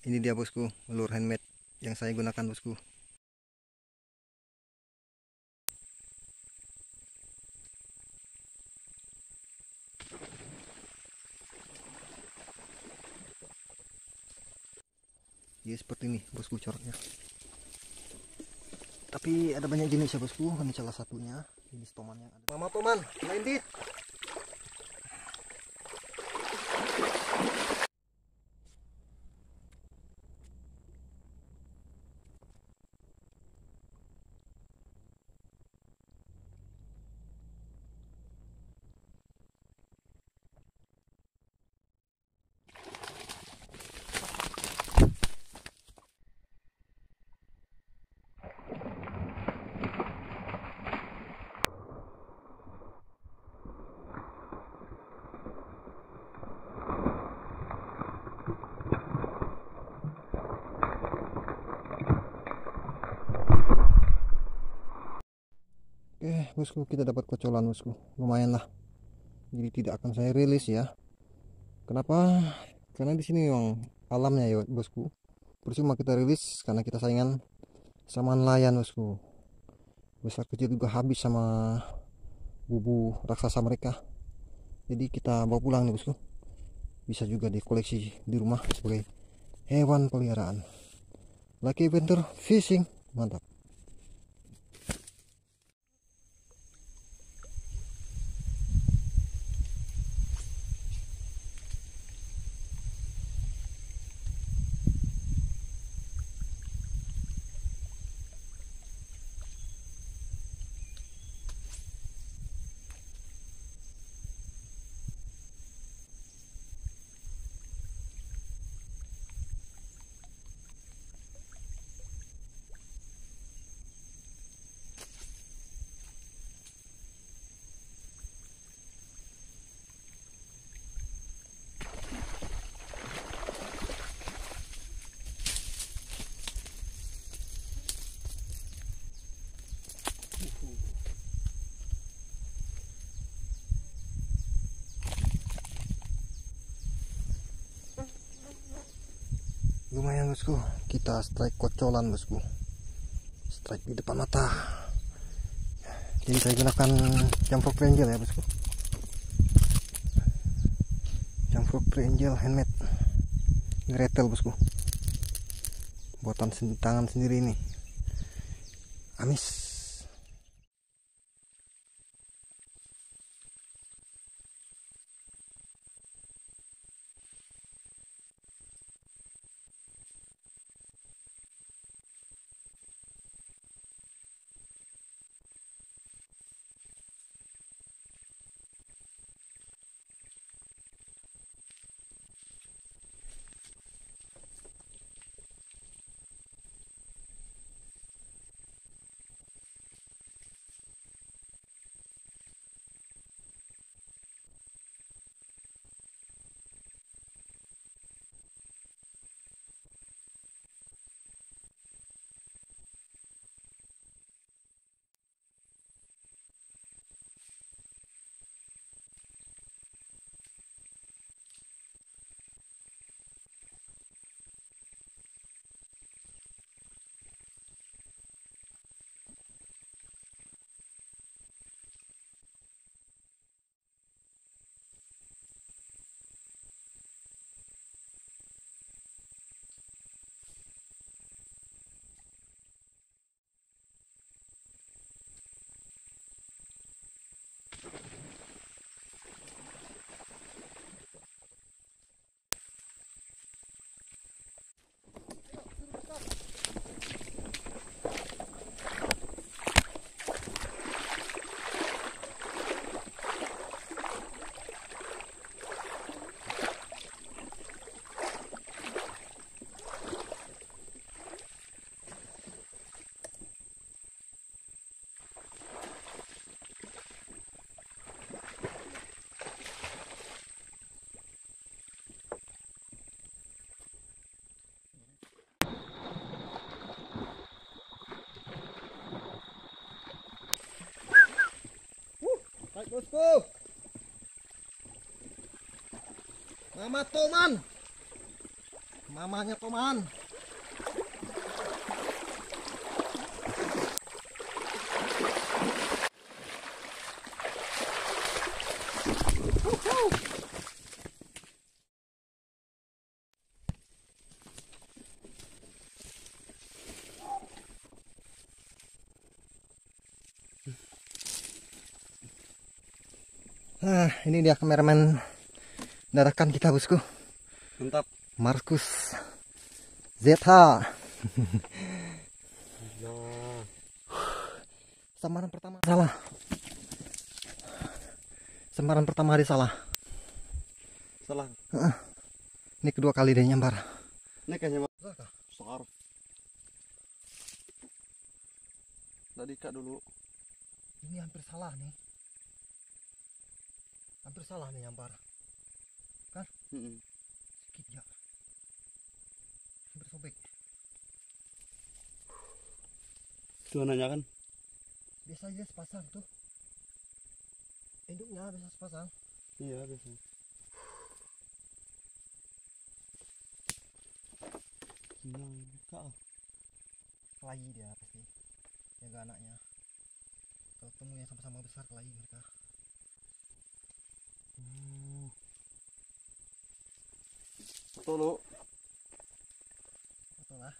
Ini dia bosku, lure handmade yang saya gunakan bosku. Jadi seperti ini bosku coraknya. Tapi ada banyak jenis ya bosku. Ini salah satunya. Jenis toman yang ada. Mama toman, lain dit. Oke bosku, kita dapat kocolan bosku, lumayan lah. Jadi tidak akan saya rilis ya. Kenapa? Karena di sini memang alamnya ya bosku. Percuma kita rilis karena kita saingan sama nelayan bosku. Besar kecil juga habis sama bubu raksasa mereka. Jadi kita bawa pulang nih bosku. Bisa juga dikoleksi di rumah sebagai hewan peliharaan. Lucky Adventure Fishing, mantap. Lumayan bosku, kita strike kocolan bosku, strike di depan mata. Jadi saya gunakan Jamfrog Angel ya bosku, Jamfrog Angel handmade gretel bosku, buatan tangan sendiri ini, amis. Baik bosku, Mama Toman, mamanya Toman. Nah, ini dia kameramen dadakan kita, bosku. Mantap. Markus ZH. Samaran pertama salah. Samaran pertama hari salah. Salah. Ini kedua kali dia nyambar. Ini kayaknya soar. Tadi kak dulu. Ini hampir salah nih. Hampir salah nih nyambar. Kan? Sedikit ya. Hampir sobek. Tuh nanya kan? Biasa aja sepasang tuh. Induknya bisa sepasang. Iya biasa. Kelahi dia pasti. Jaga anaknya. Kalau ketemu yang sama-sama besar kelahi mereka. Betul lo. Betul lah.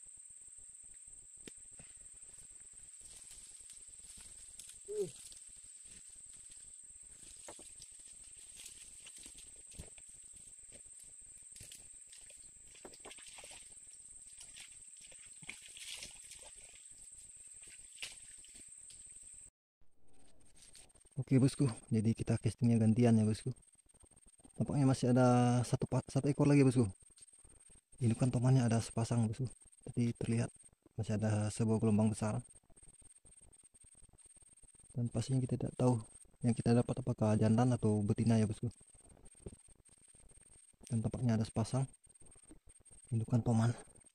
Oke bosku, jadi kita castingnya gantian ya bosku. Tampaknya masih ada satu ekor lagi bosku. Ini kan tomannya ada sepasang bosku. Tapi terlihat masih ada sebuah gelombang besar. Dan pastinya kita tidak tahu yang kita dapat apakah jantan atau betina ya bosku. Dan tampaknya ada sepasang indukan toman.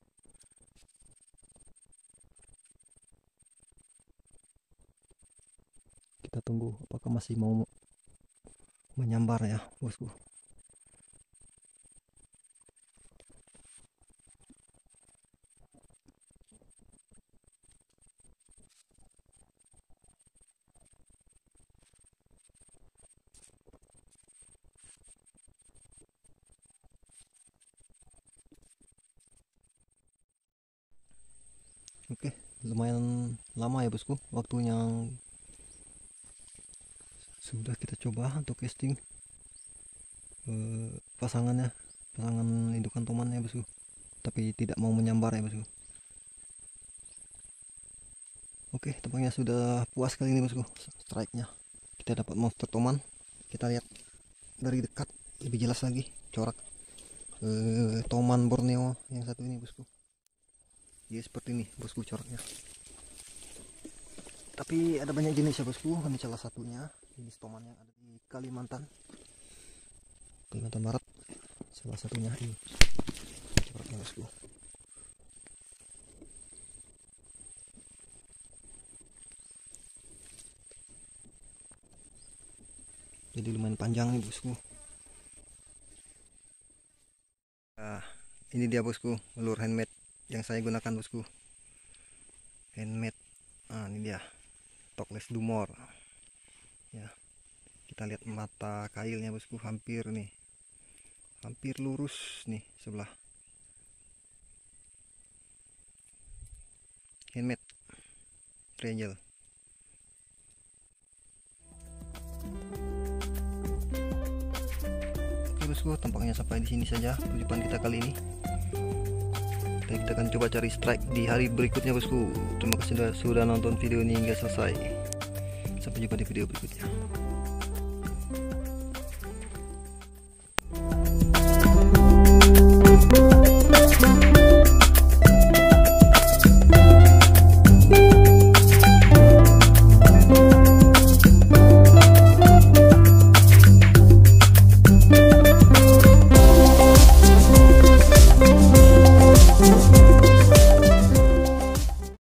Kita tunggu apakah masih mau menyambar ya bosku. Oke, lumayan lama ya bosku waktunya sudah kita coba untuk casting pasangan indukan toman ya bosku, tapi tidak mau menyambar ya bosku. Oke, tampaknya sudah puas kali ini bosku strike-nya. Kita dapat monster toman. Kita lihat dari dekat lebih jelas lagi corak toman Borneo yang satu ini bosku. Ya seperti ini bosku coraknya. Tapi ada banyak jenis ya bosku. Ini salah satunya jenis toman yang ada di Kalimantan Barat. Salah satunya ini coraknya bosku. Jadi lumayan panjang nih bosku. Nah, ini dia bosku lure handmade yang saya gunakan bosku. Handmade. Nah, ini dia Tokless Dumor ya. Kita lihat mata kailnya bosku, hampir lurus nih sebelah. Handmade triangle. Oke bosku, tampaknya sampai di sini saja perjumpaan kita kali ini. Dan kita akan coba cari strike di hari berikutnya bosku. Terima kasih sudah nonton video ini hingga selesai. Sampai jumpa di video berikutnya.